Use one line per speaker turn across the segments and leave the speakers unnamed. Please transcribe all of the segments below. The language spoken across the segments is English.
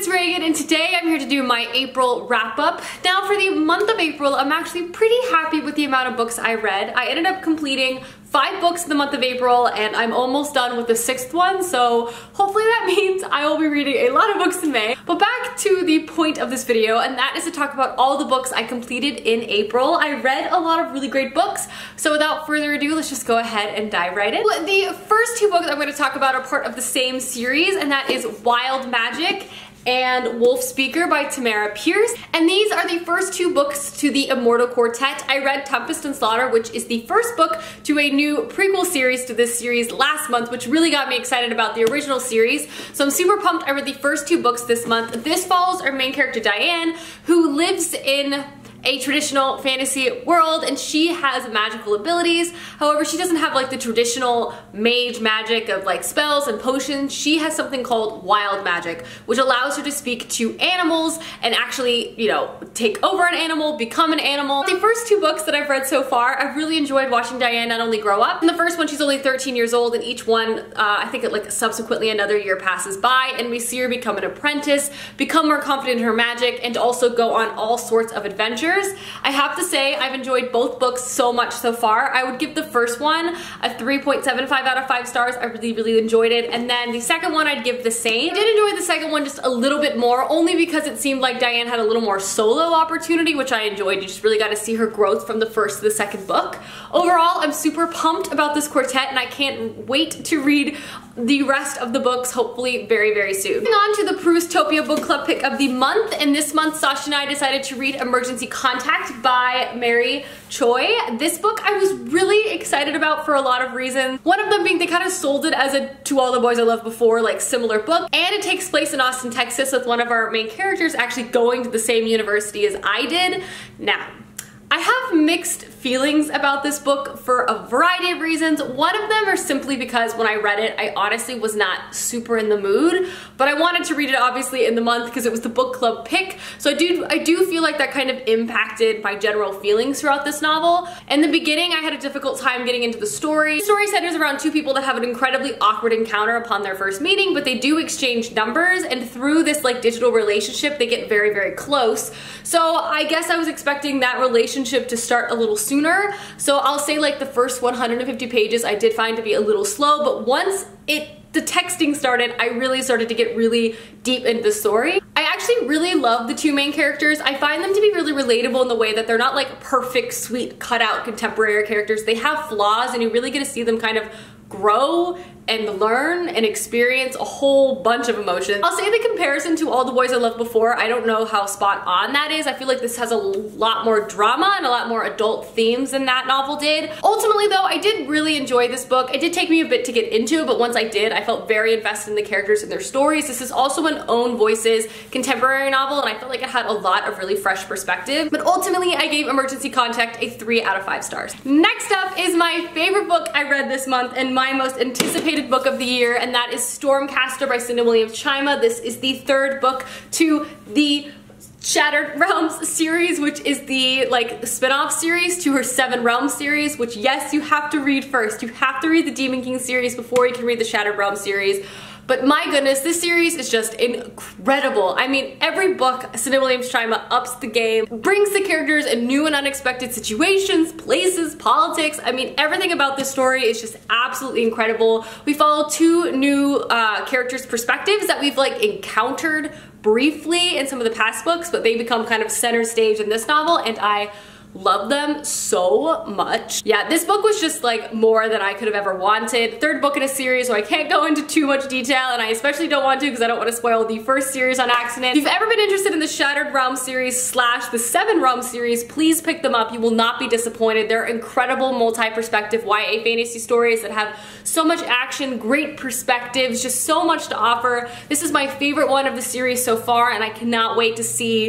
it's Reagan, and today I'm here to do my April wrap-up. Now for the month of April, I'm actually pretty happy with the amount of books I read. I ended up completing 5 books in the month of April, and I'm almost done with the 6th one, so hopefully that means I will be reading a lot of books in May. But back to the point of this video, and that is to talk about all the books I completed in April. I read a lot of really great books, so without further ado, let's just go ahead and dive right in. The first 2 books I'm going to talk about are part of the same series, and that is Wild Magic and Wolf Speaker by Tamara Pierce. And these are the first 2 books to the Immortal Quartet. I read Tempest and Slaughter, which is the first book to a new prequel series to this series last month, which really got me excited about the original series. So I'm super pumped I read the first 2 books this month. This follows our main character Diane, who lives in a traditional fantasy world, and she has magical abilities. However, she doesn't have like the traditional mage magic of like spells and potions. She has something called wild magic, which allows her to speak to animals and actually, you know, take over an animal, become an animal. The first 2 books that I've read so far, I've really enjoyed watching Diane not only grow up. In the first one, she's only 13 years old, and each one, I think it like subsequently another year passes by, and we see her become an apprentice, become more confident in her magic, and also go on all sorts of adventures. I have to say I've enjoyed both books so much so far. I would give the first one a 3.75 out of 5 stars. I really enjoyed it. And then the second one I'd give the same. I did enjoy the second one just a little bit more, only because it seemed like Diane had a little more solo opportunity, which I enjoyed. You just really got to see her growth from the first to the second book. Overall, I'm super pumped about this quartet, and I can't wait to read the rest of the books, hopefully very soon. Moving on to the Proustopia book club pick of the month, and this month Sasha and I decided to read Emergency Contact by Mary Choi. This book I was really excited about for a lot of reasons. One of them being they kind of sold it as a To All the Boys I Loved Before like similar book, and it takes place in Austin, Texas, with one of our main characters actually going to the same university as I did. Now, I have mixed feelings about this book for a variety of reasons. One of them are simply because when I read it, I honestly was not super in the mood, but I wanted to read it obviously in the month because it was the book club pick. So I do feel like that kind of impacted my general feelings throughout this novel. In the beginning, I had a difficult time getting into the story. The story centers around 2 people that have an incredibly awkward encounter upon their first meeting, but they do exchange numbers, and through this like digital relationship, they get very close. So I guess I was expecting that relationship to start a little sooner. So I'll say like the first 150 pages I did find to be a little slow, but once the texting started, I really started to get really deep into the story. I actually really love the 2 main characters. I find them to be really relatable in the way that they're not like perfect, sweet, cut out contemporary characters. They have flaws, and you really get to see them kind of grow and learn and experience a whole bunch of emotions. I'll say the comparison to All the Boys I Loved Before, I don't know how spot on that is. I feel like this has a lot more drama and a lot more adult themes than that novel did. Ultimately though, I did really enjoy this book. It did take me a bit to get into, but once I did, I felt very invested in the characters and their stories. This is also an Own Voices contemporary novel, and I felt like it had a lot of really fresh perspective. But ultimately, I gave Emergency Contact a 3 out of 5 stars. Next up is my favorite book I read this month and my most anticipated book of the year, and that is Stormcaster by Cinda Williams-Chima. This is the 3rd book to the Shattered Realms series, which is the like spin-off series to her 7 Realms series, which yes, you have to read first. You have to read the Demon King series before you can read the Shattered Realms series. But my goodness, this series is just incredible. I mean, every book, Cinda Williams-Chima ups the game, brings the characters in new and unexpected situations, places, politics. I mean, everything about this story is just absolutely incredible. We follow 2 new characters' perspectives that we've like encountered briefly in some of the past books, but they become kind of center stage in this novel, and I love them so much. Yeah, this book was just like more than I could have ever wanted. 3rd book in a series, so I can't go into too much detail, and I especially don't want to because I don't want to spoil the first series on accident. If you've ever been interested in the Shattered Realms series / the 7 Realms series, please pick them up. You will not be disappointed. They're incredible multi-perspective YA fantasy stories that have so much action, great perspectives, just so much to offer. This is my favorite one of the series so far, and I cannot wait to see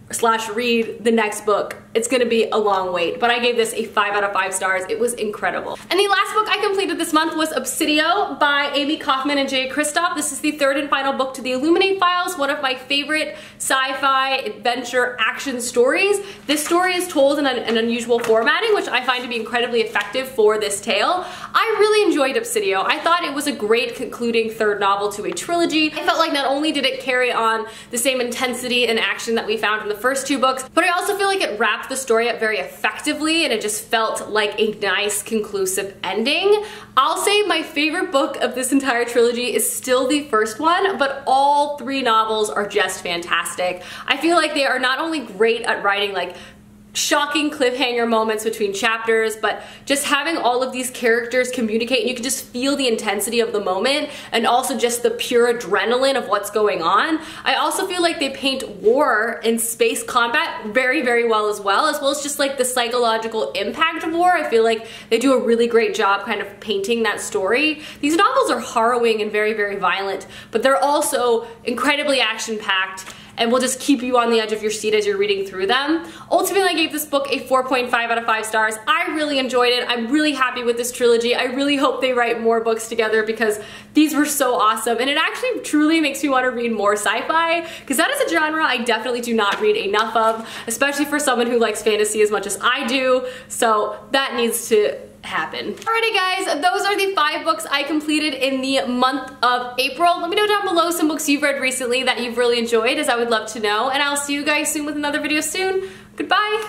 / read the next book, it's gonna be a long wait, but I gave this a 5 out of 5 stars. It was incredible. And the last book I completed this month was Obsidio by Amy Kaufman and Jay Kristoff. This is the third and final book to the Illuminate Files, one of my favorite sci-fi adventure action stories. This story is told in an unusual formatting, which I find to be incredibly effective for this tale. I really enjoyed Obsidio. I thought it was a great concluding third novel to a trilogy. I felt like not only did it carry on the same intensity and action that we found in the first 2 books, but I also feel like it wrapped the story up very effectively, and it just felt like a nice conclusive ending. I'll say my favorite book of this entire trilogy is still the first one, but all 3 novels are just fantastic. I feel like they are not only great at writing like shocking cliffhanger moments between chapters, but just having all of these characters communicate, and you can just feel the intensity of the moment and also just the pure adrenaline of what's going on. I also feel like they paint war and space combat very, very well as well as just like the psychological impact of war. I feel like they do a really great job kind of painting that story. These novels are harrowing and very, very violent, but they're also incredibly action-packed and will just keep you on the edge of your seat as you're reading through them. Ultimately, I gave this book a 4.5 out of 5 stars. I really enjoyed it. I'm really happy with this trilogy. I really hope they write more books together because these were so awesome, and it actually truly makes me want to read more sci-fi, because that is a genre I definitely do not read enough of, especially for someone who likes fantasy as much as I do, so that needs to happen. Alrighty guys, those are the 5 books I completed in the month of April. Let me know down below some books you've read recently that you've really enjoyed, as I would love to know, and I'll see you guys soon with another video soon. Goodbye!